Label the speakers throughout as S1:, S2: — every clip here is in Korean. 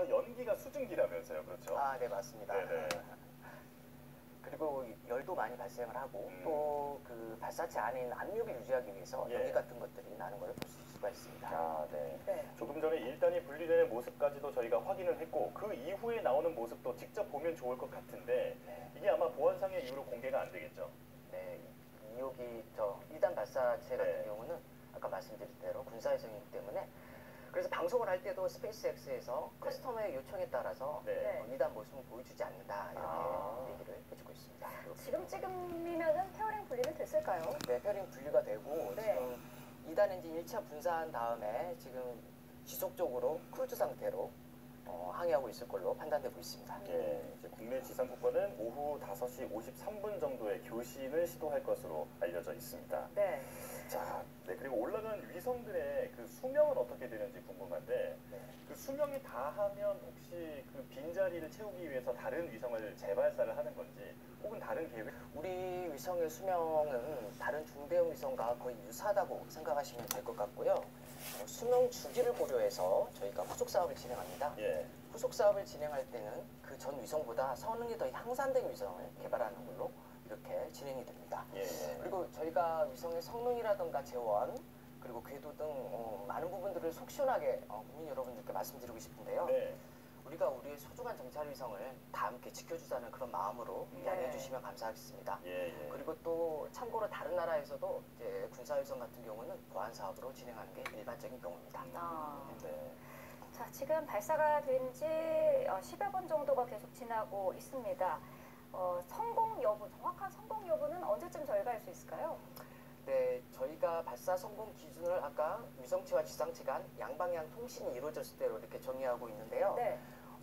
S1: 발사 연기가 수증기라면서요, 그렇죠?
S2: 아, 네, 맞습니다.
S1: 네네.
S2: 그리고 열도 많이 발생을 하고 또 그 발사체 안에 있는 압력을 유지하기 위해서
S1: 예.
S2: 연기 같은 것들이 나는 걸 볼 수가 있습니다.
S1: 아, 네.
S3: 네.
S1: 조금 전에 1단이 분리되는 모습까지도 저희가 확인을 했고 그 이후에 나오는 모습도 직접 보면 좋을 것 같은데
S2: 네.
S1: 이게 아마 보안상의 이유로 공개가 안 되겠죠?
S2: 네, 2단 발사체 같은
S1: 네.
S2: 경우는 아까 말씀드린 대로 군사위성이기 때문에 그래서 방송을 할 때도 스페이스X에서
S1: 네.
S2: 커스터머의 요청에 따라서
S1: 네.
S2: 2단 모습을 보여주지 않는다 이렇게
S1: 아.
S2: 얘기를 해주고 있습니다.
S3: 지금 찍으면은 페어링 분리는 됐을까요?
S2: 네, 페어링 분리가 되고
S3: 네.
S2: 지금 2단 엔진 1차 분사한 다음에 지금 지속적으로 크루즈 상태로 항해하고 있을 걸로 판단되고 있습니다.
S1: 예, 이제 국내 지상 국가는 오후 5시 53분 정도에 교신을 시도할 것으로 알려져 있습니다.
S3: 네.
S1: 자, 네, 그리고 올라간 위성들의 그 수명은 어떻게 되는지 궁금한데
S2: 네.
S1: 그 수명이 다하면 혹시 그 빈자리를 채우기 위해서 다른 위성을 재발사를 하는 건지 혹은 다른 계획?
S2: 우리 위성의 수명은 다른 중대형 위성과 거의 유사하다고 생각하시면 될 것 같고요. 수명 주기를 고려해서 저희가 후속 사업을 진행합니다.
S1: 예.
S2: 후속 사업을 진행할 때는 그 전 위성보다 성능이 더 향상된 위성을 개발하는 걸로 이렇게 진행이 됩니다.
S1: 예.
S2: 그리고 저희가 위성의 성능이라든가 재원 그리고 궤도 등 많은 부분들을 속 시원하게 국민 여러분들께 말씀드리고 싶은데요.
S1: 네.
S2: 우리가 우리의 소중한 정찰 위성을 다 함께 지켜주자는 그런 마음으로 이야기해 주시면 감사하겠습니다.
S1: 예.
S2: 그리고 또 참고로 다른 나라에서도 이제 군사위성 같은 경우는 보안 사업으로 진행하는 게 일반적인 경우입니다.
S1: 네.
S3: 자, 지금 발사가 된 지 10여 번 정도가 계속 지나고 있습니다. 성공 여부, 정확한 성공 여부는 언제쯤 저희가 알 수 있을까요?
S2: 네, 저희가 발사 성공 기준을 아까 위성체와 지상체 간 양방향 통신이 이루어졌을 때로 이렇게 정의하고 있는데요.
S3: 네.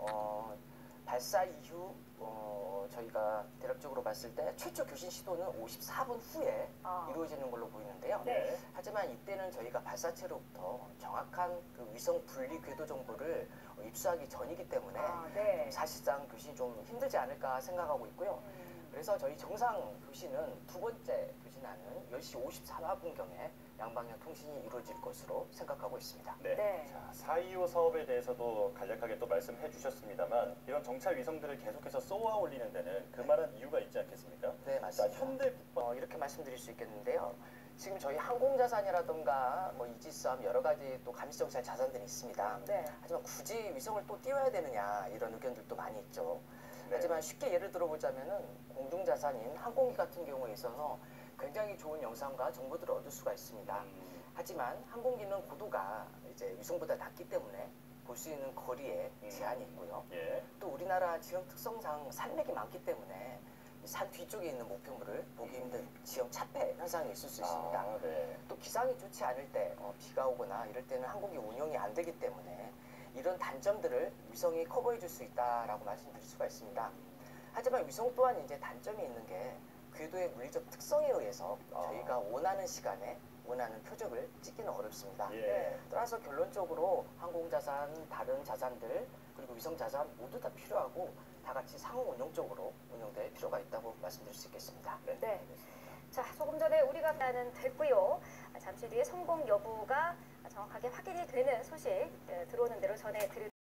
S2: 발사 이후 저희가 대략적으로 봤을 때 최초 교신 시도는 54분 후에 이루어지는 걸로 보이는데요.
S3: 네.
S2: 하지만 이때는 저희가 발사체로부터 정확한 그 위성 분리 궤도 정보를 입수하기 전이기 때문에
S3: 네.
S2: 사실상 교신이 좀 힘들지 않을까 생각하고 있고요. 그래서 저희 정상 교신은 두 번째 교신하는 10시 54분경에 양방향 통신이 이루어질 것으로 생각하고 있습니다.
S1: 네.
S3: 네.
S1: 자, 425 사업에 대해서도 간략하게 또 말씀해 주셨습니다만 이런 정찰 위성들을 계속해서 쏘아 올리는 데는 그만한 이유가 있지 않겠습니까?
S2: 네,
S1: 자,
S2: 맞습니다.
S1: 현대 국방
S2: 이렇게 말씀드릴 수 있겠는데요. 지금 저희 항공자산이라든가 이지스함 여러 가지 또 감시정찰 자산들이 있습니다.
S3: 네.
S2: 하지만 굳이 위성을 또 띄워야 되느냐 이런 의견들도 많이 있죠.
S1: 네.
S2: 하지만 쉽게 예를 들어보자면은 공중자산인 항공기 같은 경우에 있어서 굉장히 좋은 영상과 정보들을 얻을 수가 있습니다. 하지만 항공기는 고도가 이제 위성보다 낮기 때문에 볼 수 있는 거리에 제한이 있고요.
S1: 예.
S2: 또 우리나라 지형 특성상 산맥이 많기 때문에 산 뒤쪽에 있는 목표물을 보기 힘든 지형 차폐 현상이 있을 수 있습니다.
S1: 아, 네.
S2: 또 기상이 좋지 않을 때 비가 오거나 이럴 때는 항공기 운영이 안 되기 때문에 이런 단점들을 위성이 커버해 줄 수 있다라고 말씀드릴 수가 있습니다. 하지만 위성 또한 이제 단점이 있는 게 궤도의 물리적 특성에 의해서 저희가 원하는 시간에 원하는 표적을 찍기는 어렵습니다.
S1: 예.
S2: 따라서 결론적으로 항공자산, 다른 자산들 그리고 위성자산 모두 다 필요하고 다 같이 상호 운용적으로 운영될 필요가 있다고 말씀드릴 수 있겠습니다.
S3: 네. 자, 조금 전에 우리가 나는 됐고요. 잠시 뒤에 성공 여부가 정확하게 확인이 되는 소식 들어오는 대로 전해드릴